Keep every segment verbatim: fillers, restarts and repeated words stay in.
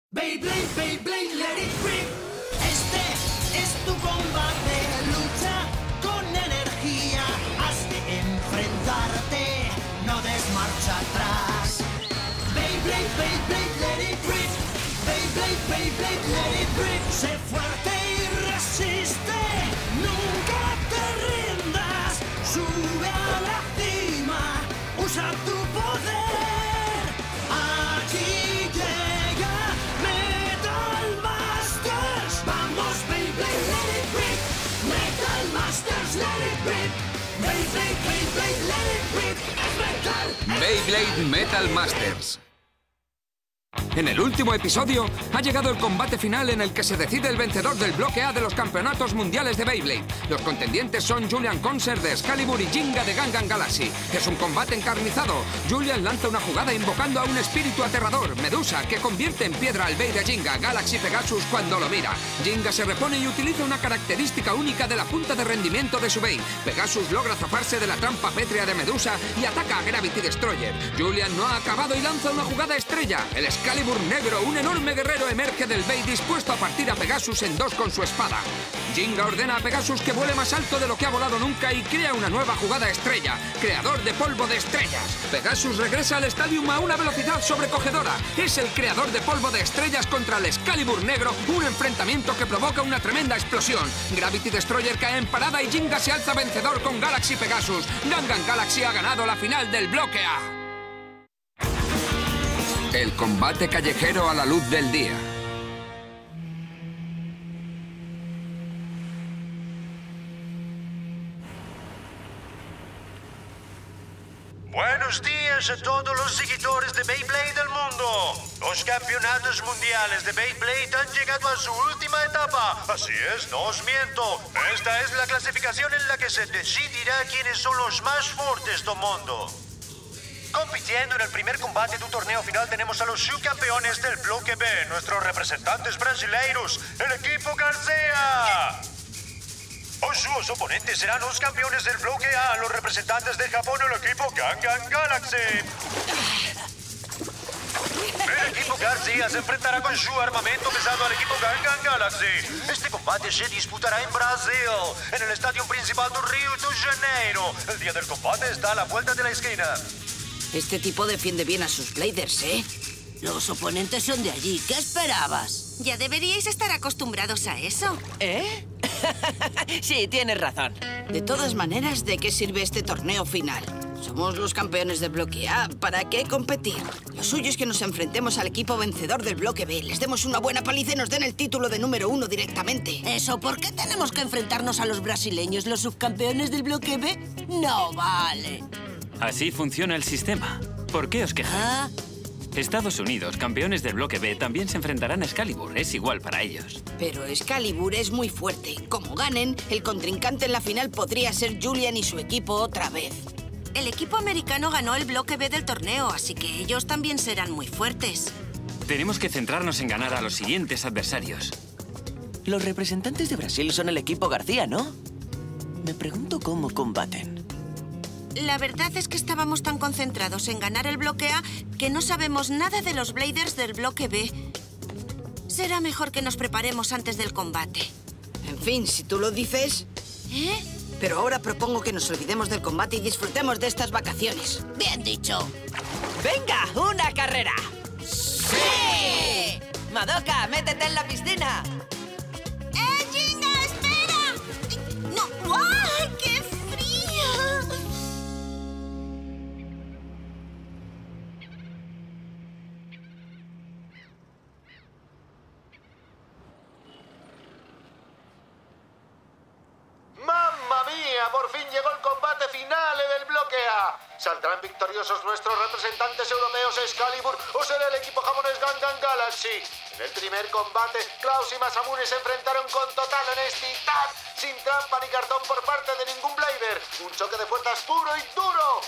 Beyblade, Beyblade, let it rip. Este es tu combate, lucha con energía. Has de enfrentarte, no des marcha atrás. Beyblade, Beyblade, let it rip. Beyblade, Beyblade, let it rip. Sé fuerte y resiste, nunca te rindas. Sube a la cima, usa tu poder. Aquí llega Metal Masters. Vamos, Beyblade, let it rip. Metal Masters, let it rip. Beyblade, Beyblade, let it rip. Es metal. Beyblade Metal Masters. En el último episodio ha llegado el combate final en el que se decide el vencedor del bloque A de los campeonatos mundiales de Beyblade. Los contendientes son Julian Conser de Excalibur y Jinga de Gangan Galaxy. Es un combate encarnizado. Julian lanza una jugada invocando a un espíritu aterrador, Medusa, que convierte en piedra al Bey de Jinga, Galaxy Pegasus, cuando lo mira. Jinga se repone y utiliza una característica única de la punta de rendimiento de su Bey. Pegasus logra zafarse de la trampa pétrea de Medusa y ataca a Gravity Destroyer. Julian no ha acabado y lanza una jugada estrella. El Excalibur negro, un enorme guerrero, emerge del Bey dispuesto a partir a Pegasus en dos con su espada. Jinga ordena a Pegasus que vuele más alto de lo que ha volado nunca y crea una nueva jugada estrella, creador de polvo de estrellas. Pegasus regresa al Stadium a una velocidad sobrecogedora. Es el creador de polvo de estrellas contra el Excalibur negro, un enfrentamiento que provoca una tremenda explosión. Gravity Destroyer cae en parada y Jinga se alza vencedor con Galaxy Pegasus. Gangan Galaxy ha ganado la final del bloque A. El combate callejero a la luz del día. Buenos días a todos los seguidores de Beyblade del mundo. Los campeonatos mundiales de Beyblade han llegado a su última etapa. Así es, no os miento. Esta es la clasificación en la que se decidirá quiénes son los más fuertes del mundo. Compitiendo en el primer combate del torneo final tenemos a los subcampeones del bloque B, nuestros representantes brasileiros, el equipo García. O sus oponentes serán los campeones del bloque A, los representantes de Japón, el equipo Gangan Galaxy. El equipo García se enfrentará con su armamento pesado al equipo Gangan Galaxy. Este combate se disputará en Brasil, en el estadio principal de Río de Janeiro. El día del combate está a la vuelta de la esquina. Este tipo defiende bien a sus Bladers, ¿eh? Los oponentes son de allí. ¿Qué esperabas? Ya deberíais estar acostumbrados a eso. ¿Eh? Sí, tienes razón. De todas maneras, ¿de qué sirve este torneo final? Somos los campeones del bloque A. ¿Para qué competir? Lo suyo es que nos enfrentemos al equipo vencedor del bloque B. Les demos una buena paliza y nos den el título de número uno directamente. Eso, ¿por qué tenemos que enfrentarnos a los brasileños, los subcampeones del bloque B? No vale. Así funciona el sistema. ¿Por qué os quejáis? ¿Ah? Estados Unidos, campeones del bloque B, también se enfrentarán a Excalibur. Es igual para ellos. Pero Excalibur es muy fuerte. Como ganen, el contrincante en la final podría ser Julian y su equipo otra vez. El equipo americano ganó el bloque B del torneo, así que ellos también serán muy fuertes. Tenemos que centrarnos en ganar a los siguientes adversarios. Los representantes de Brasil son el equipo García, ¿no? Me pregunto cómo combaten. La verdad es que estábamos tan concentrados en ganar el bloque A que no sabemos nada de los Bladers del bloque B. Será mejor que nos preparemos antes del combate. En fin, si tú lo dices... ¿Eh? Pero ahora propongo que nos olvidemos del combate y disfrutemos de estas vacaciones. Bien dicho. ¡Venga, una carrera! ¡Sí! Madoka, métete en la piscina. ¡Eh, Jinga, espera! ¡No! ¡Ay, qué frío! ¡Mamma mía! Por fin llegó el combate final del bloque A. ¿Saldrán victoriosos nuestros representantes europeos Excalibur o será el equipo japonés Gangan Galaxy? En el primer combate, Klaus y Masamune se enfrentaron con total honestidad, sin trampa ni cartón por parte de ningún Blader. Un choque de fuerzas puro y duro.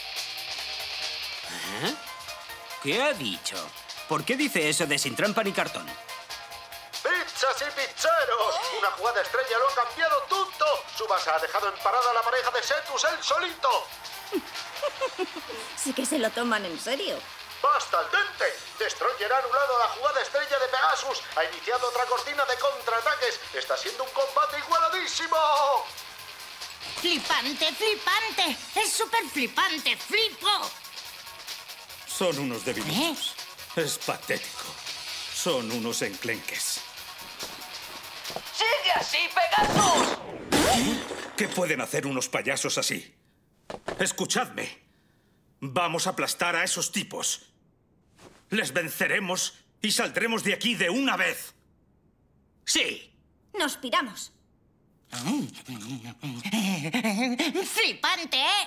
¿Eh? ¿Qué ha dicho? ¿Por qué dice eso de sin trampa ni cartón? ¡Pizzas y pizzeros! Una jugada estrella lo ha cambiado todo. Tsubasa ha dejado en parada a la pareja de Setus él solito. Sí que se lo toman en serio. ¡Basta al dente! Destroyer ha anulado la jugada estrella de Pegasus. Ha iniciado otra cortina de contraataques. Está siendo un combate igualadísimo. ¡Flipante, flipante! ¡Es súper flipante! ¡Flipo! Son unos debilitos. ¿Eh? Es patético. Son unos enclenques. ¡Sigue así, Pegasus! ¿Qué pueden hacer unos payasos así? Escuchadme. Vamos a aplastar a esos tipos. Les venceremos y saldremos de aquí de una vez. Sí. Nos piramos. ¡Flipante, eh!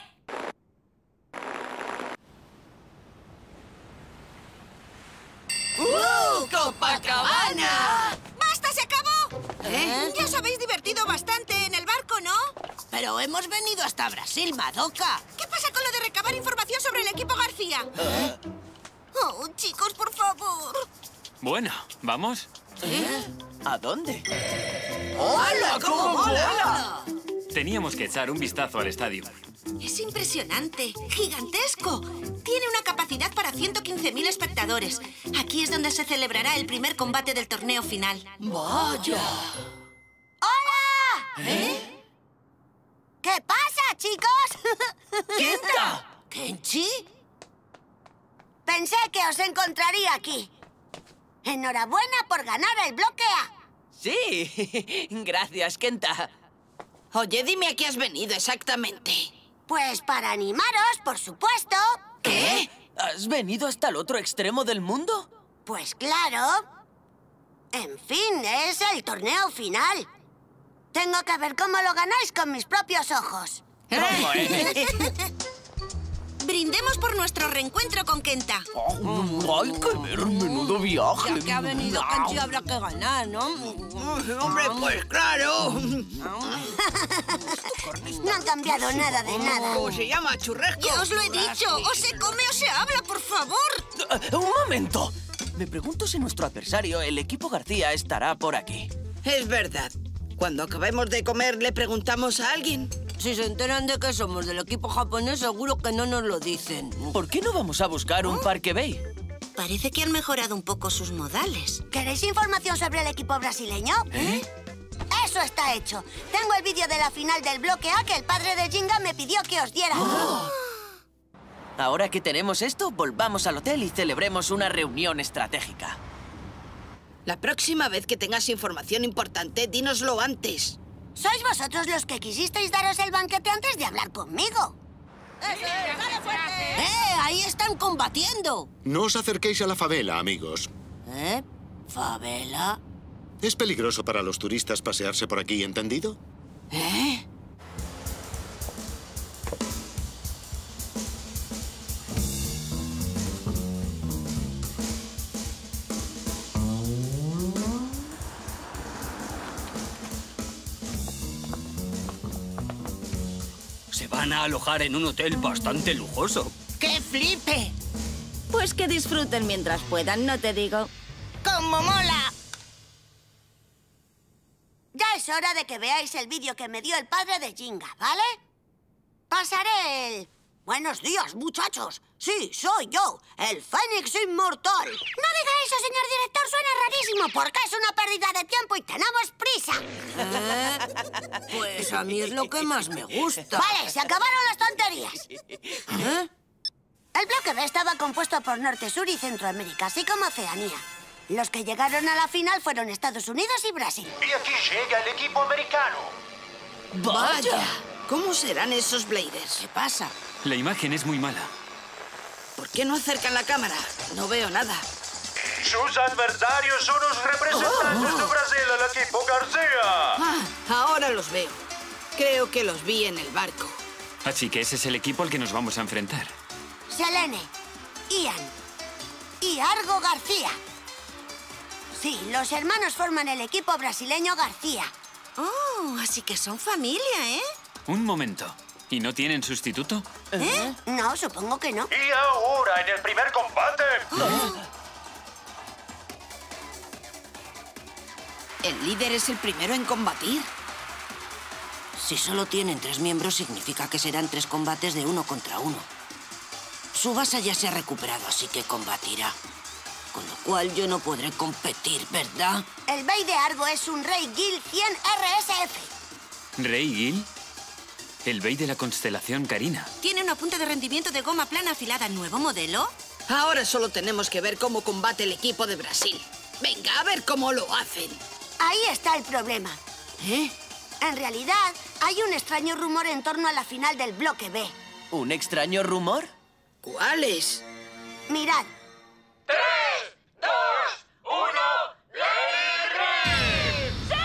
¡Uh! ¡Copacabana! ¡Basta, se acabó! ¿Eh? Ya os habéis divertido bastante en el barco, ¿no? Pero hemos venido hasta Brasil, Madoka. ¿Qué pasa con lo de recabar información sobre el equipo García? ¿Eh? Oh, chicos, por favor. Bueno, ¿vamos? ¿Eh? ¿A dónde? ¡Hola, cómo mola! Teníamos que echar un vistazo al estadio. Es impresionante, gigantesco. Tiene una capacidad para ciento quince mil espectadores. Aquí es donde se celebrará el primer combate del torneo final. ¡Vaya! ¡Hola! ¿Eh? ¿Qué pasa, chicos? ¡Kenta! ¿Kenchi? Pensé que os encontraría aquí. Enhorabuena por ganar el bloque A. Sí, gracias, Kenta. Oye, dime a qué has venido exactamente. Pues para animaros, por supuesto. ¿Qué? ¿Has venido hasta el otro extremo del mundo? Pues claro. En fin, es el torneo final. Tengo que ver cómo lo ganáis con mis propios ojos. ¿Cómo es? Brindemos por nuestro reencuentro con Kenta. Oh, ¡ay, qué ver! ¡Menudo viaje! Ya que ha venido Kenchi, habrá que ganar, ¿no? Hombre, pues claro. No han cambiado nada de nada. ¿Cómo se llama? Churrasco. Ya os lo he dicho. O se come o se habla, por favor. ¡Un momento! Me pregunto si nuestro adversario, el equipo García, estará por aquí. Es verdad. Cuando acabemos de comer, le preguntamos a alguien. Si se enteran de que somos del equipo japonés, seguro que no nos lo dicen. ¿Por qué no vamos a buscar un Parque Bay? Parece que han mejorado un poco sus modales. ¿Queréis información sobre el equipo brasileño? ¿Eh? Eso está hecho. Tengo el vídeo de la final del bloque A que el padre de Jinga me pidió que os diera. ¡Oh! Ahora que tenemos esto, volvamos al hotel y celebremos una reunión estratégica. La próxima vez que tengas información importante, dínoslo antes. Sois vosotros los que quisisteis daros el banquete antes de hablar conmigo. ¡Eh! ¡Ahí están combatiendo! No os acerquéis a la favela, amigos. ¿Eh? ¿Favela? Es peligroso para los turistas pasearse por aquí, ¿entendido? ¿Eh? Se van a alojar en un hotel bastante lujoso. ¡Qué flipe! Pues que disfruten mientras puedan, no te digo. ¡Cómo mola! Ya es hora de que veáis el vídeo que me dio el padre de Jinga, ¿vale? Pasaré el... Buenos días, muchachos. Sí, soy yo, el Fénix Inmortal. No diga eso, señor director, suena rarísimo, porque es una pérdida de tiempo y tenemos prisa. ¿Eh? Pues a mí es lo que más me gusta. Vale, se acabaron las tonterías. ¿Eh? El bloque B estaba compuesto por Norte, Sur y Centroamérica, así como Oceanía. Los que llegaron a la final fueron Estados Unidos y Brasil. Y aquí llega el equipo americano. ¡Vaya! ¿Cómo serán esos Bladers? ¿Qué pasa? La imagen es muy mala. ¿Por qué no acercan la cámara? No veo nada. Sus adversarios son los representantes de Brasil, el equipo García. Ah, ahora los veo. Creo que los vi en el barco. Así que ese es el equipo al que nos vamos a enfrentar. Selene, Ian y Argo García. Sí, los hermanos forman el equipo brasileño García. Oh, así que son familia, ¿eh? Un momento. ¿Y no tienen sustituto? ¿Eh? No, supongo que no. Y ahora, en el primer combate... El líder es el primero en combatir. Si solo tienen tres miembros, significa que serán tres combates de uno contra uno. Tsubasa ya se ha recuperado, así que combatirá. Con lo cual yo no podré competir, ¿verdad? El Bey de Argo es un Rey Gil cien R S F. ¿Rey Gil? El Bey de la constelación Carina. ¿Tiene una punta de rendimiento de goma plana afilada nuevo modelo? Ahora solo tenemos que ver cómo combate el equipo de Brasil. Venga, a ver cómo lo hacen. Ahí está el problema. ¿Eh? En realidad, hay un extraño rumor en torno a la final del bloque B. ¿Un extraño rumor? ¿Cuál es? Mirad. ¡Tres, dos, uno! ¡Lady Rip! ¡Sí!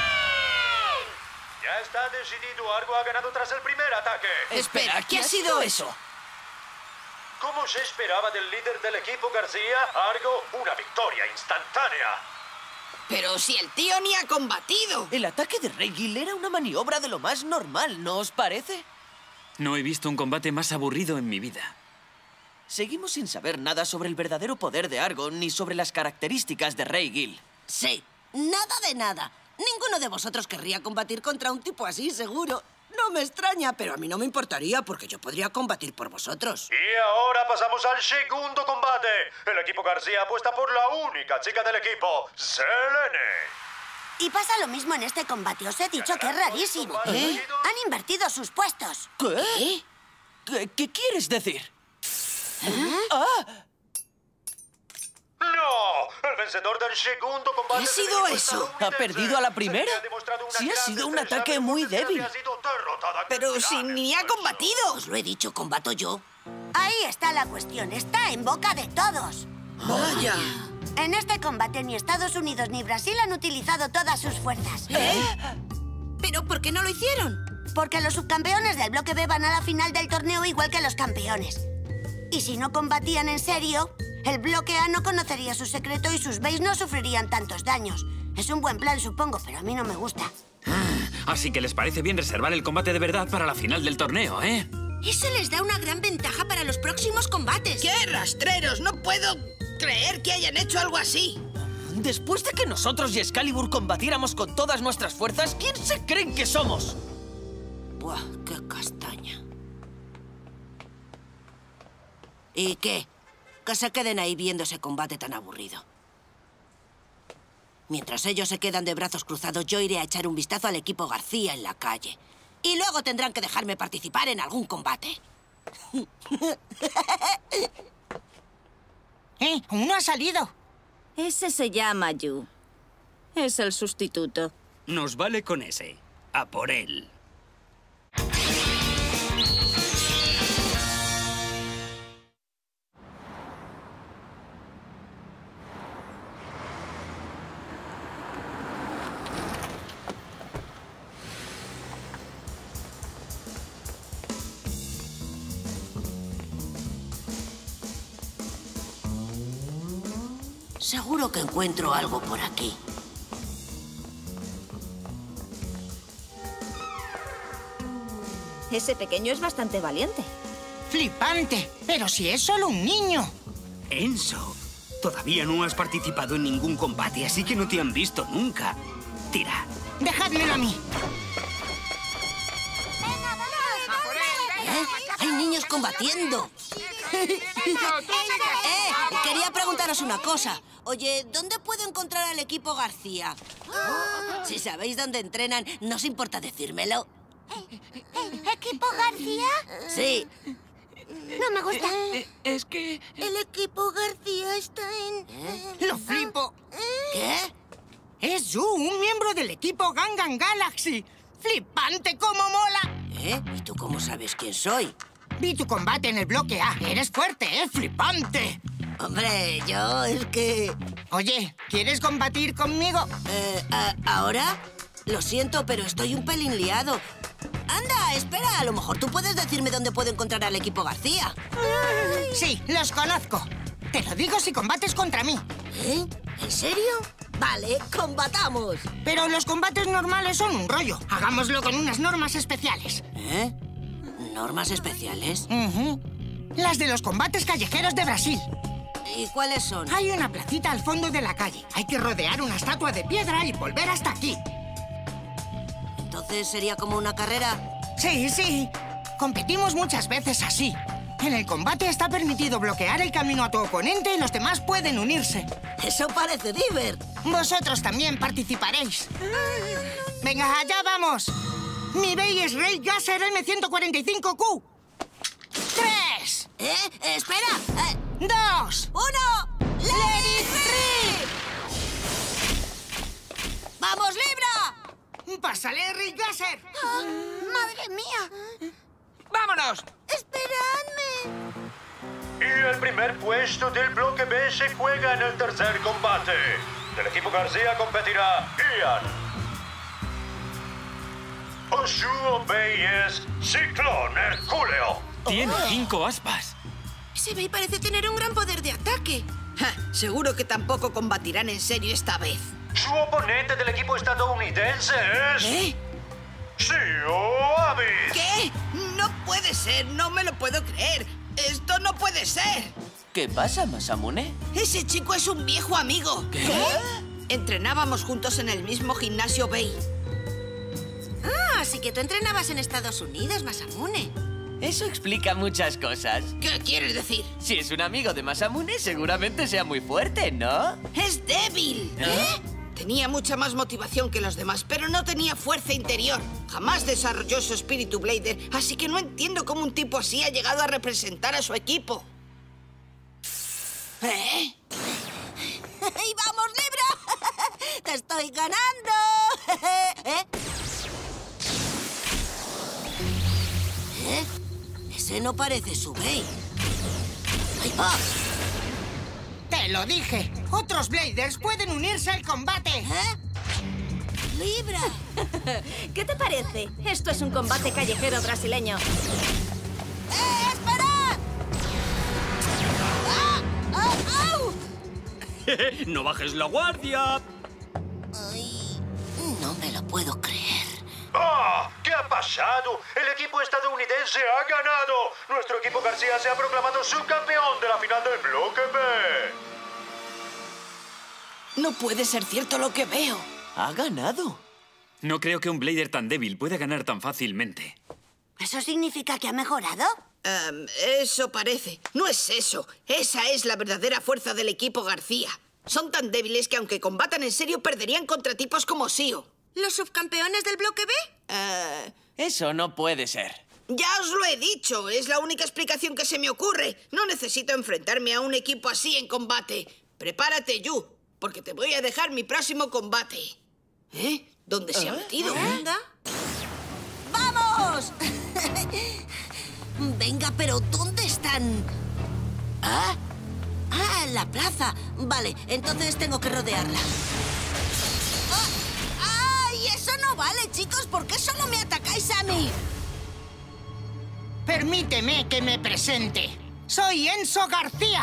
Ya está decidido. Argo ha ganado tras el primer ataque. Espera, ¿qué ha sido eso? Como se esperaba del líder del equipo García, Argo, una victoria instantánea. Pero si el tío ni ha combatido. El ataque de Rey Gil era una maniobra de lo más normal, ¿no os parece? No he visto un combate más aburrido en mi vida. Seguimos sin saber nada sobre el verdadero poder de Argo ni sobre las características de Rey Gil. Sí, nada de nada. Ninguno de vosotros querría combatir contra un tipo así, seguro. No me extraña, pero a mí no me importaría porque yo podría combatir por vosotros. Y ahora pasamos al segundo combate. El equipo García apuesta por la única chica del equipo, Selene. Y pasa lo mismo en este combate. Os he dicho que es rarísimo. ¿Eh? Han invertido sus puestos. ¿Qué? ¿Qué, qué quieres decir? ¿Eh? ¡Ah! ¡No! El vencedor del segundo combate... ¿Qué ha sido eso? ¿Ha perdido a la primera? Sí, ha sido un ataque muy débil. Pero si ni ha combatido. Os lo he dicho, combato yo. Ahí está la cuestión. Está en boca de todos. Vaya. En este combate ni Estados Unidos ni Brasil han utilizado todas sus fuerzas. ¿Eh? ¿Pero por qué no lo hicieron? Porque los subcampeones del bloque B van a la final del torneo igual que los campeones. Y si no combatían en serio, el bloque A no conocería su secreto y sus Beys no sufrirían tantos daños. Es un buen plan, supongo, pero a mí no me gusta. Así que les parece bien reservar el combate de verdad para la final del torneo, ¿eh? Eso les da una gran ventaja para los próximos combates. ¡Qué rastreros! No puedo creer que hayan hecho algo así. Después de que nosotros y Excalibur combatiéramos con todas nuestras fuerzas, ¿quién se creen que somos? Buah, qué castaña. ¿Y qué? Que se queden ahí viendo ese combate tan aburrido. Mientras ellos se quedan de brazos cruzados, yo iré a echar un vistazo al equipo García en la calle. Y luego tendrán que dejarme participar en algún combate. ¡Eh! ¡Uno ha salido! Ese se llama Yu. Es el sustituto. Nos vale con ese. A por él. Seguro que encuentro algo por aquí. Ese pequeño es bastante valiente. ¡Flipante! Pero si es solo un niño. Enzo, todavía no has participado en ningún combate, así que no te han visto nunca. Tira. Dejádmelo a mí. ¿Eh? ¡Hay niños combatiendo! ¡Eh! Quería preguntaros una cosa. Oye, ¿dónde puedo encontrar al equipo García? Si sabéis dónde entrenan, ¿no os importa decírmelo? ¿Equipo García? Sí. No me gusta. Es que... El equipo García está en... ¿Eh? ¡Lo flipo! ¿Qué? Es Yu, un miembro del equipo Gangan Galaxy. ¡Flipante cómo mola! ¿Eh? ¿Y tú cómo sabes quién soy? Vi tu combate en el bloque A. Eres fuerte, ¿eh? ¡Flipante! Hombre, yo es que... Oye, ¿quieres combatir conmigo? Eh, ¿a- ¿Ahora? Lo siento, pero estoy un pelín liado. Anda, espera, a lo mejor tú puedes decirme dónde puedo encontrar al equipo García. Sí, los conozco. Te lo digo si combates contra mí. ¿Eh? ¿En serio? Vale, combatamos. Pero los combates normales son un rollo. Hagámoslo con unas normas especiales. ¿Eh? ¿Normas especiales? Ujú. Las de los combates callejeros de Brasil. ¿Y cuáles son? Hay una placita al fondo de la calle. Hay que rodear una estatua de piedra y volver hasta aquí. ¿Entonces sería como una carrera? Sí, sí. Competimos muchas veces así. En el combate está permitido bloquear el camino a tu oponente y los demás pueden unirse. Eso parece Diver. Vosotros también participaréis. Venga, allá vamos. Mi Bey es Ray Gasser M ciento cuarenta y cinco Q. ¡Tres! ¿Eh? ¡Espera! Eh. ¡Dos! ¡Uno! ¡Let it free! ¡Vamos, Libra! ¡Pásale, Ray Gasser! Oh, ¡madre mía! ¡Vámonos! ¡Esperadme! Y el primer puesto del bloque B se juega en el tercer combate. Del equipo García competirá Ian. O su Bey es Ciclón Hercúleo. Tiene cinco aspas. Ese Bey parece tener un gran poder de ataque. Ja, seguro que tampoco combatirán en serio esta vez. Su oponente del equipo estadounidense es... ¿Eh? Shio Abyss. ¿Qué? No puede ser, no me lo puedo creer. Esto no puede ser. ¿Qué pasa, Masamune? Ese chico es un viejo amigo. ¿Qué? Entrenábamos juntos en el mismo gimnasio Bey. Ah, así que tú entrenabas en Estados Unidos, Masamune. Eso explica muchas cosas. ¿Qué quieres decir? Si es un amigo de Masamune, seguramente sea muy fuerte, ¿no? ¡Es débil! ¿Eh? Tenía mucha más motivación que los demás, pero no tenía fuerza interior. Jamás desarrolló su espíritu Blader, así que no entiendo cómo un tipo así ha llegado a representar a su equipo. ¿Eh? ¡Y vamos, Libra! ¡Te estoy ganando! ¿Eh? ¿Eh? Ese no parece su Bey. ¡Ahí va! ¡Te lo dije! ¡Otros Bladers pueden unirse al combate! ¿Eh? ¡Libra! ¿Qué te parece? Esto es un combate callejero brasileño. ¡Eh, espera! ¡Ah! ¡Ah! ¡Au! ¡No bajes la guardia! Ay, no me lo puedo creer. ¡Ah! ¿Qué ha pasado? El equipo estadounidense ha ganado. Nuestro equipo García se ha proclamado subcampeón de la final del bloque B. No puede ser cierto lo que veo. Ha ganado. No creo que un Blader tan débil pueda ganar tan fácilmente. ¿Eso significa que ha mejorado? Um, eso parece. No es eso. Esa es la verdadera fuerza del equipo García. Son tan débiles que aunque combatan en serio perderían contra tipos como Shio. ¿Los subcampeones del bloque B? Uh, Eso no puede ser. Ya os lo he dicho. Es la única explicación que se me ocurre. No necesito enfrentarme a un equipo así en combate. Prepárate, Yu, porque te voy a dejar mi próximo combate. ¿Eh? ¿Dónde se ha metido? ¿Anda? ¡Vamos! Venga, pero ¿dónde están? ¿Ah? Ah, en la plaza. Vale, entonces tengo que rodearla. ¡Ah! ¡Ay! Eso no vale, chicos. ¿Por qué solo me atacáis a mí? Permíteme que me presente. Soy Enzo García.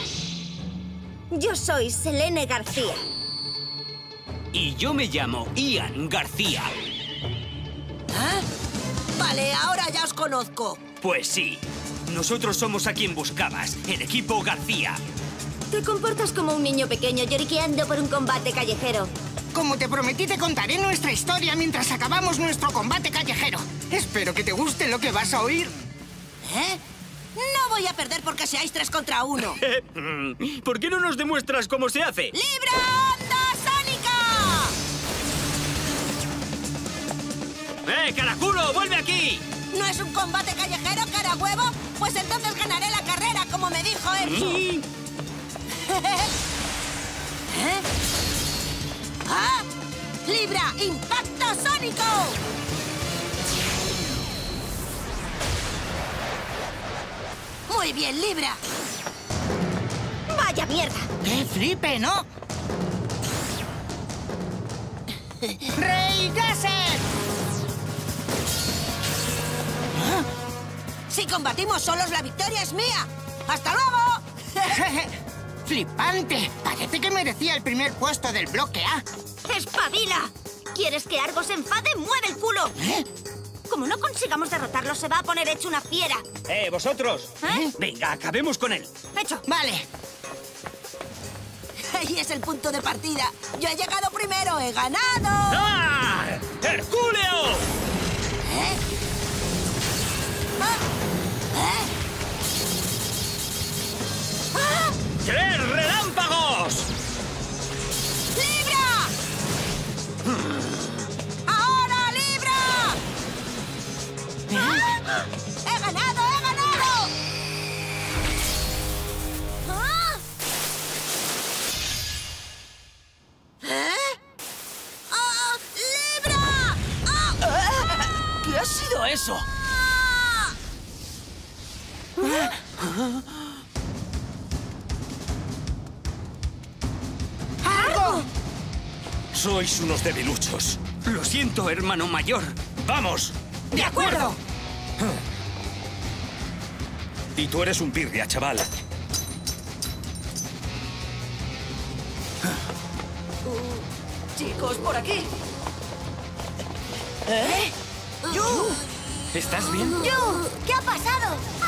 Yo soy Selene García. Y yo me llamo Ian García. ¿Ah? Vale, ahora ya os conozco. Pues sí. Nosotros somos a quien buscabas, el equipo García. Te comportas como un niño pequeño lloriqueando por un combate callejero. Como te prometí, te contaré nuestra historia mientras acabamos nuestro combate callejero. Espero que te guste lo que vas a oír. ¿Eh? No voy a perder porque seáis tres contra uno. ¿Por qué no nos demuestras cómo se hace? ¡Libra Onda Sónica! ¡Eh, caraculo! ¡Vuelve aquí! ¿No es un combate callejero, cara huevo? Pues entonces ganaré la carrera, como me dijo Enzo. Mm. ¿Eh? ¡Ah! ¡Libra Impacto Sónico! Muy bien, Libra. ¡Vaya mierda! ¡Qué flipe, ¿no? ¡Ray Gasser! ¿Ah? Si combatimos solos, la victoria es mía. ¡Hasta luego! ¡Flipante! Parece que merecía el primer puesto del bloque A. ¡Espabila! ¿Quieres que Argo se enfade? ¡Mueve el culo! ¿Eh? Como no consigamos derrotarlo, se va a poner hecho una fiera. ¡Eh, vosotros! ¿Eh? Venga, acabemos con él. ¡Hecho! Vale. Ahí es el punto de partida. Yo he llegado primero, he ganado. ¡Ah! ¡Hercúleo! ¿Eh? ¿Ah? ¿Eh? ¡Tres relámpagos! ¡Libra! ¡Ahora, Libra! ¡Ah! ¡He ganado, he ganado! ¿Ah? ¿Eh? ¡Ah! ¡Libra! ¡Ah! ¿Qué ha sido eso? ¡Algo! Sois unos debiluchos. Lo siento, hermano mayor. ¡Vamos! ¡De acuerdo! Y tú eres un pirria, chaval. Chicos, por aquí. ¿Eh? ¡Yu! ¿Estás bien? ¡Yu! ¿Qué ha pasado?